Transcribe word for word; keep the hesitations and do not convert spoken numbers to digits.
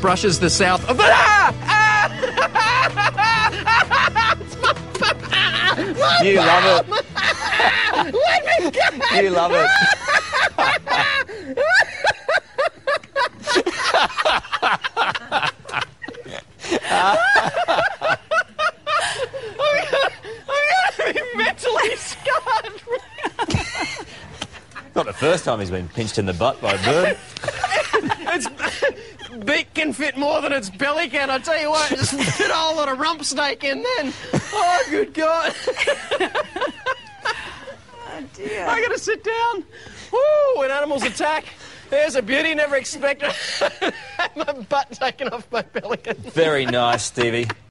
brushes the south of the... Ah! Ah! You love it. Let me go! You love it. I'm going to be mentally scarred. Not the first time he's been pinched in the butt by a bird. Its beak can fit more than its belly can. I tell you what, just fit a whole lot of rump steak in then. Oh, good God. Oh, dear. I got to sit down. Woo, when animals attack, there's a beauty. Never expected. My butt taken off my pelican. Very nice, Stevie.